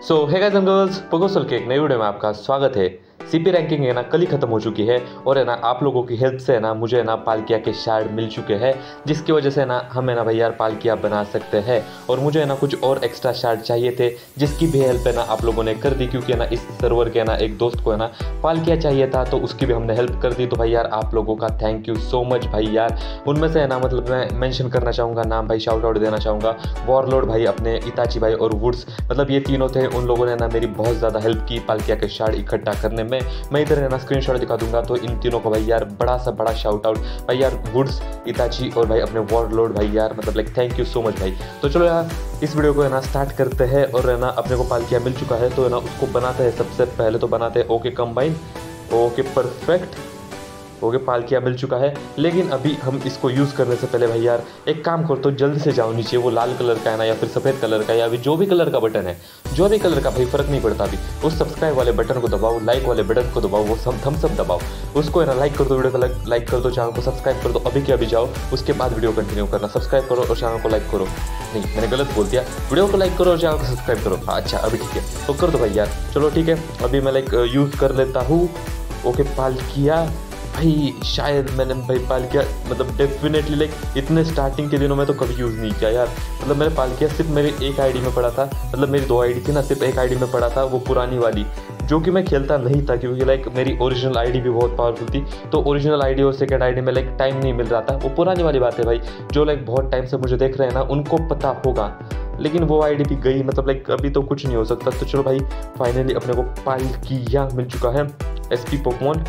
So hey guys and girls, पोगोसल के एक नई वीडियो में आपका स्वागत है। सीपी रैंकिंग है ना कल ही खत्म हो चुकी है और है ना आप लोगों की हेल्प से है ना मुझे है ना पालकिया के शार्ड मिल चुके हैं, जिसकी वजह से ना हम है ना भाई यार पालकिया बना सकते हैं। और मुझे है ना कुछ और एक्स्ट्रा शार्ड चाहिए थे, जिसकी भी हेल्प है ना आप लोगों ने कर दी, क्योंकि है ना इस सर्वर के है ना एक दोस्त को है ना पालकिया चाहिए था, तो उसकी भी हमने हेल्प कर दी। तो भाई यार आप लोगों का थैंक यू सो मच भाई यार। उनमें से है ना मतलब मैं मेंशन करना चाहूँगा नाम भाई, शाउट आउट देना चाहूँगा वॉरलॉर्ड भाई, अपने इताची भाई और वुड्स, मतलब ये तीनों थे। उन लोगों ने ना मेरी बहुत ज़्यादा हेल्प की पालकिया के शार्ड इकट्ठा करने में। मैं इधर है ना स्क्रीनशॉट दिखा दूंगा, तो इन तीनों को भाई यार बड़ा सा बड़ा शाउट आउट भाई यार, वुड्स, इताची और भाई अपने वॉरलॉर्ड भाई यार, मतलब like thank you so much भाई। तो चलो यार इस वीडियो को है ना स्टार्ट करते हैं। और है ना अपने को पालकिया मिल चुका है, तो है ना उसको बनाते हैं। सबसे पहले तो बनाते हैं okay combine, okay perfect, okay Palkia मिल चुका है। लेकिन अभी हम इसको यूज़ करने से पहले भाई यार एक काम करो, तो जल्दी से जाओ नीचे, वो लाल कलर का है ना या फिर सफ़ेद कलर का या अभी जो भी कलर का बटन है, जो भी कलर का भाई फ़र्क नहीं पड़ता, अभी उस सब्सक्राइब वाले बटन को दबाओ, लाइक वाले बटन को दबाओ, वो थम्स अप दबाओ, उसको है ना लाइक कर दो, वीडियो को लाइक कर दो, चैनल को सब्सक्राइब कर दो अभी के अभी जाओ। उसके बाद वीडियो कंटिन्यू करना, सब्सक्राइब करो और चैनल को लाइक करो। नहीं मैंने गलत बोल दिया, वीडियो को लाइक करो और चैनल को सब्सक्राइब करो। अच्छा अभी ठीक है, तो कर दो भाई यार। चलो ठीक है, अभी मैं लाइक यूज़ कर लेता हूँ ओके पालकिया। भाई शायद मैंने भाई पालकिया मतलब डेफिनेटली लाइक इतने स्टार्टिंग के दिनों में तो कभी यूज़ नहीं किया यार। मतलब मैंने पालकिया सिर्फ मेरी एक आईडी में पड़ा था, मतलब मेरी 2 आईडी थी ना, सिर्फ एक आईडी में पड़ा था, वो पुरानी वाली जो कि मैं खेलता नहीं था, क्योंकि लाइक मेरी ओरिजिनल आईडी भी बहुत पावरफुल थी। तो ओरिजिनल आईडी और सेकंड आईडी में लाइक टाइम नहीं मिल रहा था। वो पुरानी वाली बात है भाई, जो लाइक बहुत टाइम से मुझे देख रहे हैं ना उनको पता होगा। लेकिन वो आईडी भी गई, मतलब लाइक अभी तो कुछ नहीं हो सकता। तो चलो भाई फाइनली अपने को पालकिया मिल चुका है, एसपी पोकेमॉन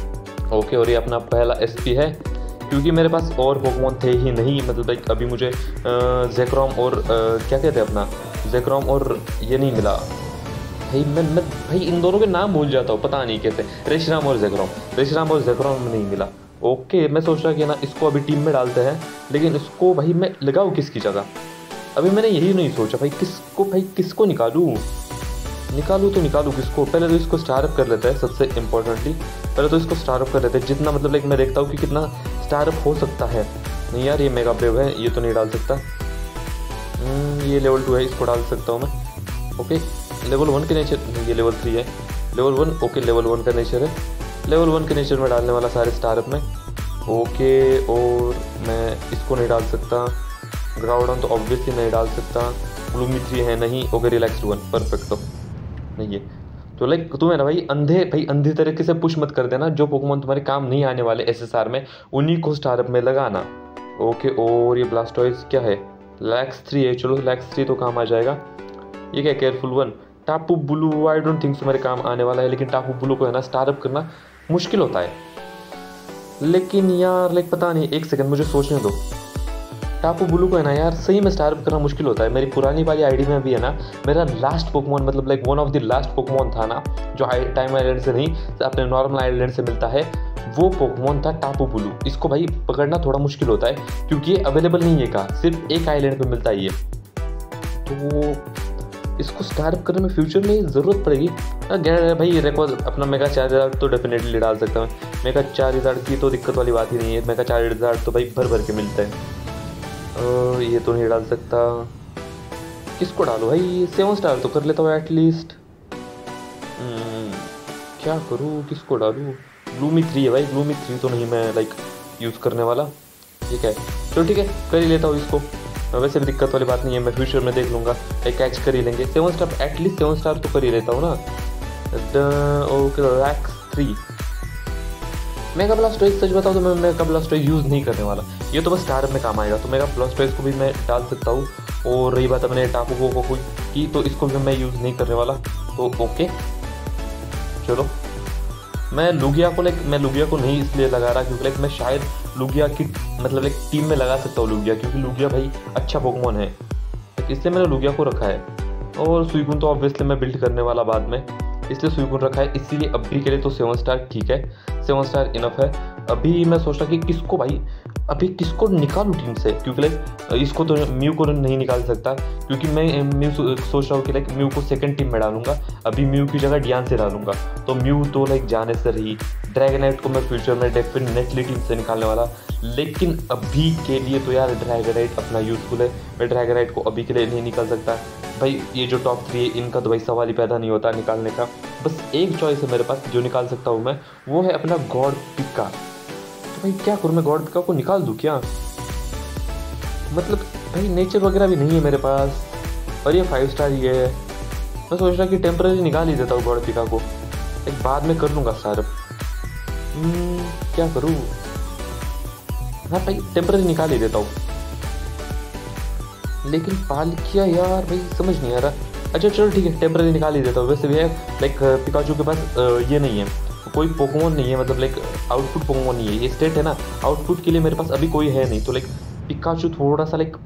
ओके। और ये अपना पहला एसपी है, क्योंकि मेरे पास और पोकेमॉन थे ही नहीं। मतलब लाइक अभी मुझे जेक्रोम और क्या कहते हैं अपना जेक्रोम और ये नहीं मिला भाई। मैं भाई इन दोनों के नाम भूल जाता हूँ, पता नहीं कैसे, रेशराम और जेक्रोम नहीं मिला। ओके मैं सोच रहा कि ना इसको अभी टीम में डालते हैं, लेकिन इसको भाई मैं लगाऊँ किसकी जगह, अभी मैंने यही नहीं सोचा भाई किसको निकालूँ किसको। पहले तो इसको स्टारअप कर लेते हैं, सबसे इम्पोर्टेंटली पहले तो इसको स्टारअप कर लेते हैं, जितना मतलब लाइक मैं देखता हूँ कि कितना स्टारअप हो सकता है। नहीं यार ये मेगा ब्रेव है, ये तो नहीं डाल सकता। ये लेवल 2 है, इसको डाल सकता हूँ मैं। ओके लेवल 1 के नेचर, ये लेवल 3 है, लेवल 1 ओके लेवल 1 का नेचर है, लेवल 1 के नेचर में डालने वाला सारे स्टारअप में। ओके और मैं इसको नहीं डाल सकता, ग्राउंड तो ऑब्वियसली नहीं डाल सकता, ग्लूमी 3 है नहीं, ओके रिलैक्स्ड 1 परफेक्ट तो नहीं है। तो लाइक तुम्हें ना भाई अंधे तरीके से पुश मत कर देना, जो पोकेमॉन तुम्हारे काम नहीं आने वाले एसएसआर में उन्हीं को स्टारअप में लगाना। ओके और ये ब्लास्टॉइज क्या है, लैक्स 3 है, चलो लैक्स 3 तो काम आ जाएगा। ये क्या केयरफुल 1, टापू ब्लू आई डोंट थिंक तुम्हारे काम आने वाला है, लेकिन टापू ब्लू को है ना स्टारअप करना मुश्किल होता है। लेकिन यार लाइक पता नहीं, एक सेकंड मुझे सोचने दो। टापू ब्लू को है ना यार सही में स्टारअप करना मुश्किल होता है। मेरी पुरानी वाली आईडी में भी है ना मेरा लास्ट पोकेमॉन, मतलब like one of the last Pokemon था ना, जो टाइम आइलैंड से नहीं अपने नॉर्मल आइलैंड से मिलता है, वो पोकेमॉन था टापू ब्लू। इसको भाई पकड़ना थोड़ा मुश्किल होता है, क्योंकि ये अवेलेबल नहीं है का, सिर्फ एक आइलैंड पे मिलता है ये। तो इसको स्टारअप करने में फ्यूचर में ज़रूरत पड़ेगी भाई। रिकॉर्ड अपना मेगा 4000 तो डेफिनेटली डाल सकता हूँ। मेगा 4000 की तो दिक्कत वाली बात ही नहीं है, मेगा 4000 तो भाई भर भर के मिलता है। ये तो नहीं डाल सकता, किसको डालूँ भाई, 7 स्टार तो कर लेता हूँ एटलीस्ट। क्या करूँ, किसको डालूँ, ग्लूमी 3 है भाई, ग्लूमी 3 तो नहीं मैं लाइक यूज़ करने वाला। ठीक है चलो ठीक है कर ही लेता हूँ इसको, वैसे भी दिक्कत वाली बात नहीं है, मैं फ्यूचर में देख लूँगा, एक कैच कर ही लेंगे। 7 स्टार एटलीस्ट 7 स्टार तो कर ही लेता हूँ ना। ओके लैक्स 3 मेगा ब्लास्टॉइज, सच बताऊँ तो मैं मेगा ब्लास्टॉइज यूज़ नहीं करने वाला, ये तो बस स्टारअप में काम आएगा। तो मेगा ब्लास्टॉइज को भी मैं डाल सकता हूँ। और रही बात अपने टापू को की, तो इसको भी मैं यूज़ नहीं करने वाला। तो ओके चलो मैं लुगिया को नहीं इसलिए लगा रहा, क्योंकि लाइक मैं शायद लुगिया की मतलब एक टीम में लगा सकता हूँ लुगिया, क्योंकि लुगिया भाई अच्छा पोकेमॉन है, इसलिए मैंने लुगिया को रखा है। और सुइकुन तो ऑब्वियसली मैं बिल्ड करने वाला बाद में, इसलिए सुइकुन रखा है। इसीलिए अभी के लिए तो 7 स्टार ठीक है, 7 स्टार इनफ है। अभी मैं सोच रहा कि किसको निकालूँ टीम से, क्योंकि लाइक इसको तो म्यू को नहीं निकाल सकता, क्योंकि मैं म्यू सोच रहा हूँ कि लाइक म्यू को सेकंड टीम में डालूंगा, अभी म्यू की जगह डियान से डालूंगा। तो म्यू तो लाइक जाने से रही, ड्रैगनाइट को मैं फ्यूचर में डेफिनेटली टीम से निकालने वाला, लेकिन अभी के लिए तो यार ड्रैगनाइट अपना यूज़फुल है, मैं ड्रैगनाइट को अभी के लिए नहीं निकाल सकता। भाई ये जो टॉप 3 है इनका तो भाई सवाल ही पैदा नहीं होता निकालने का। बस एक चॉइस है मेरे पास जो निकाल सकता हूँ मैं, वो है अपना गॉड पिका। तो भाई क्या करूँ, मैं गॉड पिका को निकाल दूँ क्या? मतलब भाई नेचर वगैरह भी नहीं है मेरे पास और ये 5 स्टार ही है। मैं सोच रहा कि टेम्पररी निकाल ही देता हूँ गॉड पिका को, एक बाद में कर लूँगा सारा। क्या करूँ? हाँ भाई टेम्पररी निकाल ही देता हूँ, लेकिन पालकिया यार भाई समझ नहीं आ रहा। अच्छा चलो ठीक है, टेम्पररी निकाल ही देता हूँ। वैसे भी है लाइक पिकाचू के पास ये नहीं है, कोई पोकेमॉन नहीं है, मतलब लाइक आउटपुट पोकेमॉन नहीं है, ये स्टेट है ना, आउटपुट के लिए मेरे पास अभी कोई है नहीं। तो लाइक पिकाचू थोड़ा सा लाइक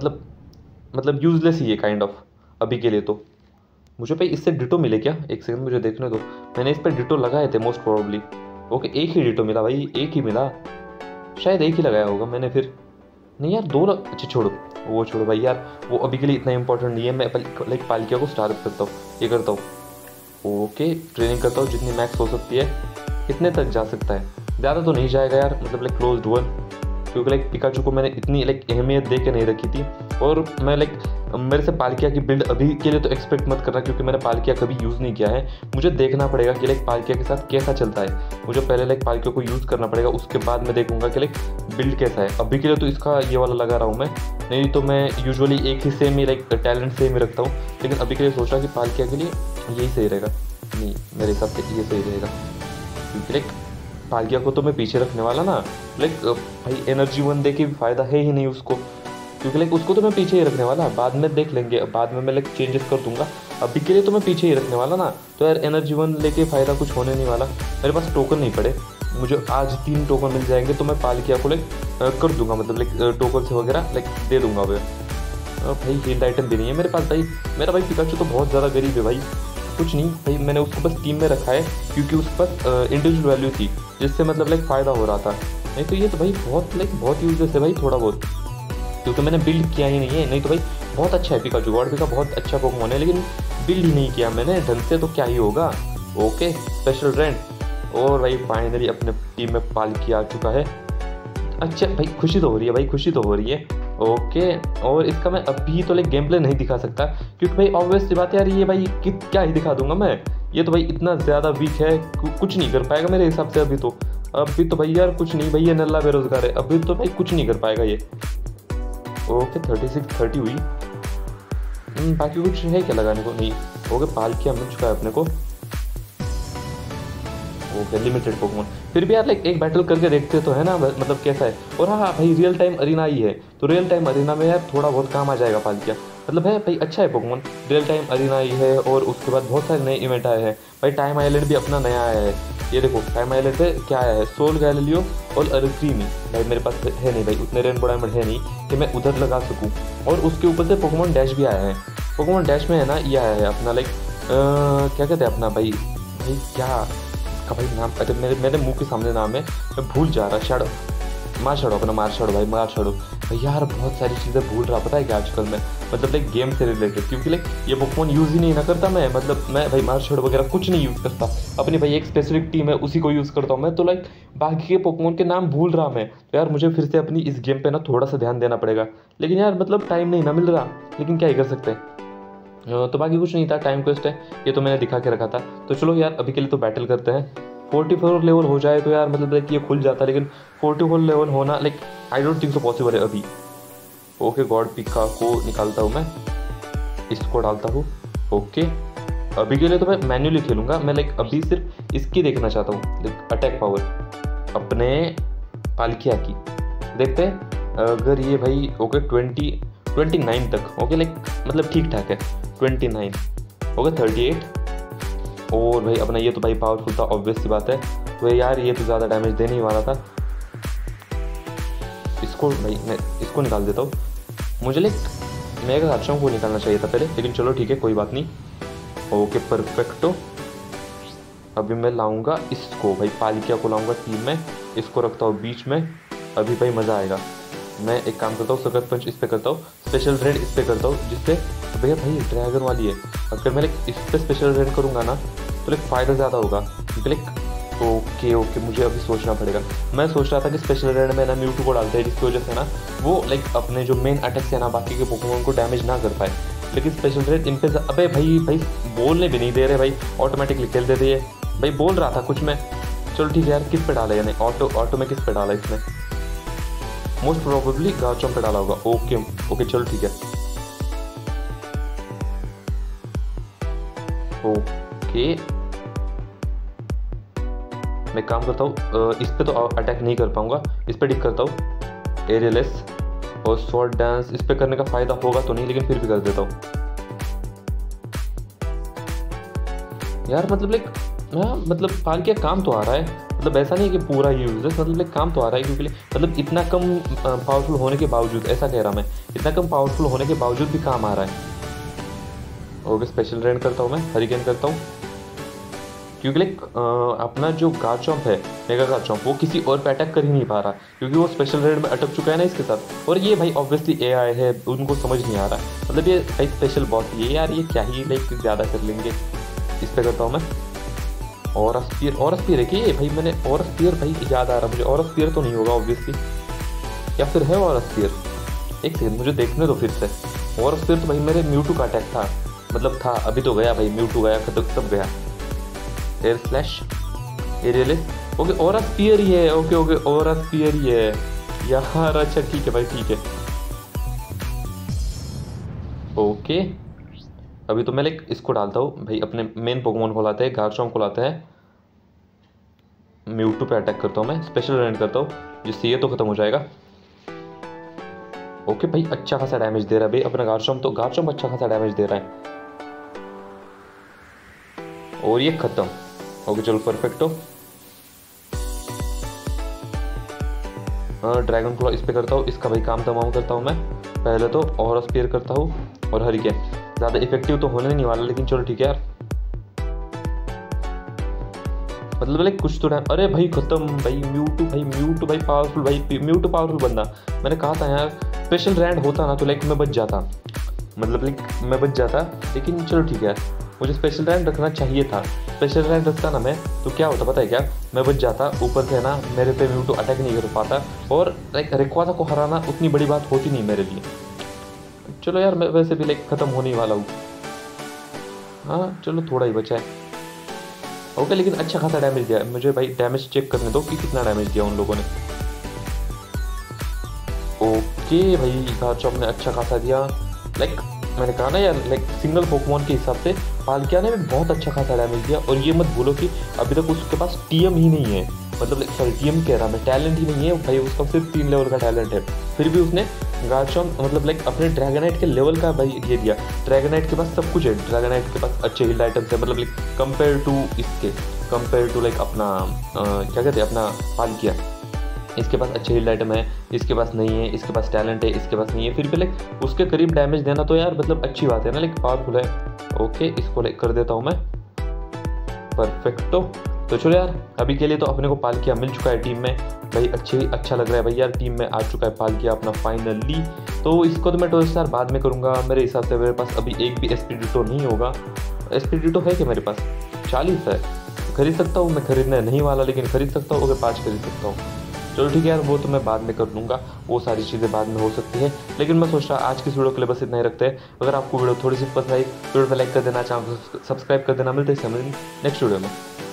मतलब यूजलेस ही है काइंड ऑफ अभी के लिए। तो मुझे भाई इससे डिटो मिले क्या? एक सेकंड मुझे देखने दो। मैंने इस पर डिटो लगाए थे मोस्ट प्रोबेबली। ओके एक ही डिटो मिला भाई, एक ही मिला, शायद एक ही लगाया होगा मैंने। फिर नहीं यार दो अच्छा छोड़ो, वो छोड़ो भाई यार, वो अभी के लिए इतना इंपॉर्टेंट नहीं है। मैं लाइक पालकिया को स्टार्ट करता हूँ, ये करता हूँ। ओके ट्रेनिंग करता हूँ जितनी मैक्स हो सकती है, कितने तक जा सकता है, ज़्यादा तो नहीं जाएगा यार, मतलब लाइक क्लोज्ड वन, क्योंकि लाइक पिकाचू को मैंने इतनी लाइक अहमियत दे के नहीं रखी थी। और मैं लाइक मेरे से पालकिया की बिल्ड अभी के लिए तो एक्सपेक्ट मत करना, क्योंकि मैंने पालकिया कभी यूज़ नहीं किया है। मुझे देखना पड़ेगा कि लाइक पालकिया के साथ कैसा चलता है। मुझे पहले लाइक पालकिया को यूज़ करना पड़ेगा, उसके बाद मैं देखूंगा कि लाइक बिल्ड कैसा है। अभी के लिए तो इसका ये वाला लगा रहा हूँ मैं, नहीं तो मैं यूजुअली एक ही सेम ही लाइक टैलेंट सेम ही रखता हूँ, लेकिन अभी के लिए सोच रहा कि पालकिया के लिए यही सही रहेगा। नहीं मेरे हिसाब से ये सही रहेगा, क्योंकि लाइक पालकिया को तो मैं पीछे रखने वाला ना, लाइक भाई एनर्जी 1 दे के भी फ़ायदा है ही नहीं उसको, क्योंकि लाइक उसको तो मैं पीछे ही रखने वाला, बाद में देख लेंगे, बाद में मैं लाइक चेंजेस कर दूंगा। अभी के लिए तो मैं पीछे ही रखने वाला ना, तो यार एनर्जी 1 लेके फ़ायदा कुछ होने नहीं वाला। मेरे पास टोकन नहीं पड़े, मुझे आज 3 टोकन मिल जाएंगे तो मैं पालकिया को लाइक कर दूंगा, मतलब लाइक टोकन से वगैरह लाइक दे दूंगा। भाई हील्ड आइटम भी नहीं है मेरे पास भाई, मेरा भाई पिकाचू तो बहुत ज़्यादा गरीब है भाई। कुछ नहीं भाई, मैंने उसको बस टीम में रखा है क्योंकि उस पर इंडिविजुअल वैल्यू थी, जिससे मतलब लाइक फ़ायदा हो रहा था। नहीं तो ये तो भाई बहुत यूजलेस है भाई थोड़ा बहुत, क्योंकि मैंने बिल्ड किया ही नहीं है। नहीं तो भाई बहुत अच्छा है पिकाचू, गॉड पिका बहुत अच्छा पोकेमॉन है, लेकिन बिल्ड ही नहीं किया मैंने ढंग से, तो क्या ही होगा। ओके स्पेशल ट्रेंड, और भाई फाइनली अपने टीम में पालकिया आ चुका है। अच्छा भाई खुशी तो हो रही है भाई, खुशी तो हो रही है। ओके और इसका मैं अभी तो लाइक गेम प्ले नहीं दिखा सकता, क्योंकि भाई ऑब्वियस सी बात है यार, ये भाई क्या ही दिखा दूंगा मैं, ये तो भाई इतना ज़्यादा वीक है, कुछ नहीं कर पाएगा मेरे हिसाब से। अभी तो भाई यार कुछ नहीं भाई, ये नल्ला बेरोजगार है, अभी तो भाई कुछ नहीं कर पाएगा ये। ओके 36-30 हुई। बाकी कुछ है क्या लगाने को? नहीं। ओके पालकिया मिल चुका है अपने को। ओके लिमिटेड पोकेमॉन, फिर भी यार लाइक एक बैटल करके देखते तो है ना, मतलब कैसा है। और हाँ भाई रियल टाइम अरीना ही है, तो रियल टाइम अरीना में यार थोड़ा बहुत काम आ जाएगा पालकिया, मतलब है भाई अच्छा है पोकेमॉन, रियल टाइम अरीना ही है। और उसके बाद बहुत सारे नए इवेंट आए हैं भाई, टाइम आइलैंड भी अपना नया आया है। ये देखो टाइम आइलैंड पे क्या आया है, सोल गैलीलियो और अरक्रीमी। भाई मेरे पास है नहीं भाई, उतने रेनबो डायमंड है नहीं कि मैं उधर लगा सकूँ। और उसके ऊपर से पोकेमॉन डैश भी आया है। पोकेमॉन डैश में है ना ये आया है अपना लाइक क्या कहते हैं अपना भाई क्या का भाई नाम, अरे मेरे मुंह के सामने नाम है, मैं भूल जा रहा। शैडो मार्शैडो, अपना मार्शैडो भाई, मार्शैडो भाई यार बहुत सारी चीज़ें भूल रहा, पता है क्या आजकल मैं, मतलब लाइक गेम से रिलेटेड, क्योंकि लाइक ये पोकेमॉन यूज़ ही नहीं ना करता मैं, मतलब मैं भाई मार्शैडो वगैरह कुछ नहीं यूज़ करता, अपनी भाई एक स्पेसिफिक टीम है उसी को यूज़ करता हूँ मैं। तो लाइक बाकी के पोकेमॉन के नाम भूल रहा मैं, तो यार मुझे फिर से अपनी इस गेम पर ना थोड़ा सा ध्यान देना पड़ेगा, लेकिन यार मतलब टाइम नहीं ना मिल रहा, लेकिन क्या ही कर सकते हैं। तो बाकी कुछ नहीं था, टाइम वेस्ट है, ये तो मैंने दिखा के रखा था। तो चलो यार अभी के लिए तो बैटल करते हैं। 44 लेवल हो जाए तो यार मतलब लाइक ये खुल जाता, लेकिन 44 लेवल होना like I don't think so possible है अभी। ओके गॉड पिका को निकालता हूँ मैं, इसको डालता हूँ। ओके अभी के लिए तो मैं मैन्युअली खेलूँगा, मैं लाइक अभी सिर्फ इसकी देखना चाहता हूँ, लाइक अटैक पावर अपने पालकिया की। देखते हैं अगर ये भाई ओके 29 तक, ओके लाइक मतलब ठीक ठाक है 29, ओके 38। और भाई अपना ये तो भाई पावरफुल था, ऑब्वियस सी बात है, तो यार ये तो ज़्यादा डैमेज देने ही वाला था। इसको भाई मैं इसको निकाल देता हूँ, मुझे लाइक मैं एक अच्छा को निकालना चाहिए था पहले, लेकिन चलो ठीक है कोई बात नहीं। ओके परफेक्टो, अभी मैं लाऊंगा इसको भाई, पालकिया को लाऊंगा टीम में, इसको रखता हूँ बीच में, अभी भाई मज़ा आएगा। मैं एक काम करता हूँ, सखत पंच इस पर करता हूँ, स्पेशल रेड इस पर करता हूँ, जिससे भैया भाई ड्रैगन वाली है, अगर मैं लाइक इस पर स्पेशल रेड करूँगा ना तो लाइक फ़ायदा ज़्यादा होगा, क्योंकि लाइक ओके मुझे अभी सोचना पड़ेगा। मैं सोच रहा था कि स्पेशल रेड में ना म्यूटू को डालते हैं, जिसकी वजह से ना वो लाइक अपने जो मेन अटैक से ना बाकी के पोकेमॉन को डैमेज ना कर पाए, लेकिन स्पेशल रेड इन पे अबे भाई भाई बोलने भी नहीं दे रहे भाई, ऑटोमेटिकली खेल देते ये भाई। बोल रहा था कुछ मैं। चलो ठीक है यार, किस पे डाला यानी ऑटो में किस पे डाला इसने? मोस्ट प्रोबेबली गार्चम्प पे डाला होगा। ओके ओके चलो ठीक है। ओके मैं काम करता हूँ, इस पे तो अटैक नहीं कर पाऊंगा, इस पे टिक करता हूँ एरियलेस और शॉर्ट डांस। इस पे करने का फायदा होगा तो नहीं, लेकिन फिर भी कर देता हूँ यार। मतलब लाइक हाँ, मतलब पालकिया काम तो आ रहा है, मतलब ऐसा नहीं कि पूरा यूजलेस, मतलब लाइक काम तो आ रहा है क्योंकि मतलब इतना कम पावरफुल होने के बावजूद, ऐसा कह रहा मैं, इतना कम पावरफुल होने के बावजूद भी काम आ रहा है। ओके स्पेशल रेंड करता हूँ मैं, हरिकेन करता हूँ क्योंकि लाइक अपना जो गार्चम्प है, मेगा गार्चम्प, वो किसी और पे अटैक कर ही नहीं पा रहा क्योंकि वो स्पेशल रेड में अटक चुका है ना इसके साथ। और ये भाई ऑब्वियसली एआई है, उनको समझ नहीं आ रहा है, मतलब ये भाई स्पेशल बॉस ये यार, ये क्या ही लाइक ज़्यादा कर लेंगे। इस पे करता हूँ मैं और स्पीयर है कि ये भाई, मैंने और स्पीयर भाई याद आ रहा मुझे, और स्पीयर तो नहीं होगा ऑब्वियसली, या फिर है और स्पीयर? एक सेकंड मुझे देखने दो फिर से। और स्पीयर तो भाई मेरे म्यूटू का अटैक था, मतलब था, अभी तो गया भाई, म्यूटू गया खतक सब गया। एयर स्लैश एरियलिस ओके, और स्पीयर ही है। ओके ओके और स्पीयर ही है यार, अच्छा ठीक है भाई ठीक है। ओके अभी तो मैं लाइक इसको डालता हूँ भाई, अपने मेन पोकेमोन को लाते हैं, गार्चम्प को लाते हैं, म्यूटू पे अटैक करता हूँ मैं, स्पेशल रेंड करता हूँ जिससे ये तो खत्म हो जाएगा। ओके भाई अच्छा खासा डैमेज दे रहा है भाई अपना गार्चम्प, तो गार्चम्प अच्छा खासा डैमेज दे रहा है और ये खत्म। ओके चलो परफेक्टो। ड्रैगन क्लॉ इस पे करता हूँ, इसका भाई काम तमाम करता हूँ मैं। पहले तो और स्पीयर करता हूँ और हरिकेन, ज़्यादा इफेक्टिव तो होने नहीं वाला लेकिन चलो ठीक है यार, मतलब लाइक कुछ तो टाइम। अरे भाई खत्म भाई, म्यूटू भाई पावरफुल भाई, म्यूटू पावरफुल बंदा। मैंने कहा था यार स्पेशल रैंड होता ना तो लाइक मैं बच जाता, मतलब लाइक मैं बच जाता, लेकिन चलो ठीक है यार, मुझे स्पेशल रैंड रखना चाहिए था। स्पेशल रैंड रखता ना मैं तो क्या होता पता है क्या, मैं बच जाता, ऊपर से ना मेरे पे म्यूटू अटैक नहीं कर पाता और लाइक रेक्वाजा को हराना उतनी बड़ी बात होती नहीं मेरे लिए। चलो यार मैं वैसे भी लाइक ख़त्म होने वाला हूँ, हाँ चलो थोड़ा ही बचा है। ओके लेकिन अच्छा खासा डैमेज दिया मुझे भाई, डैमेज चेक करने दो कि कितना डैमेज दिया उन लोगों ने। ओके भाई गार्चम्प ने अच्छा खासा दिया, लाइक मैंने कहा ना यार, लाइक सिंगल पोकेमोन के हिसाब से पालकिया ने भी बहुत अच्छा खासा डैमेज दिया। और ये मत भूलो कि अभी तक उसके पास टीएम ही नहीं है, मतलब सॉरी टीएम कह रहा मैं, टैलेंट ही नहीं है भाई, उसका सिर्फ 3 लेवल का टैलेंट है, फिर भी उसने गार्चम्प मतलब लाइक अपने ड्रैगनाइट के लेवल का भाई ये दिया। ड्रैगनाइट के पास सब कुछ है, ड्रैगनाइट के पास अच्छे हिल्ड आइटम्स है, मतलब लाइक कंपेयर टू लाइक अपना क्या कहते हैं अपना पालकिया, इसके पास अच्छे हिल्ड आइटम है, इसके पास नहीं है, इसके पास टैलेंट है, इसके पास नहीं है, फिर भी लाइक उसके करीब डैमेज देना तो यार मतलब अच्छी बात है ना, लाइक पावरफुल है। ओके इसको लाइक कर देता हूँ मैं, परफेक्टो। तो चलो यार अभी के लिए तो अपने को पालकिया मिल चुका है टीम में भाई, अच्छा लग रहा है भाई यार, टीम में आ चुका है पालकिया अपना फाइनली। तो इसको तो मैं टोय स्टार बाद में करूँगा, मेरे हिसाब से मेरे पास अभी एक भी एस्पिरिटो नहीं होगा। एस्पिरिटो है कि मेरे पास 40 है, खरीद सकता हूँ मैं, खरीदने नहीं वाला लेकिन खरीद सकता हूँ, 5 खरीद सकता हूँ। चलो ठीक है यार, वो तो मैं बाद में कर लूँगा, वो सारी चीज़ें बाद में हो सकती है, लेकिन मैं सोच रहा आज की वीडियो के लिए बस इतना ही रखते हैं। अगर आपको वीडियो थोड़ी सी पसंद आई वीडियो पर लाइक कर देना, चैनल को सब्सक्राइब कर देना। मिलते हैं नेक्स्ट वीडियो में।